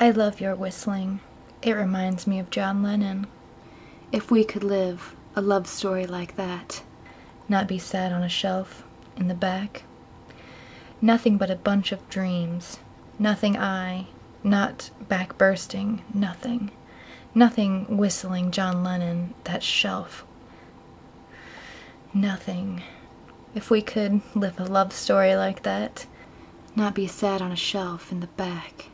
I love your whistling. It reminds me of John Lennon. If we could live a love story like that, not be sat on a shelf in the back. Nothing but a bunch of dreams. Nothing not back bursting, nothing. Nothing whistling John Lennon, that shelf. Nothing. If we could live a love story like that, not be sat on a shelf in the back.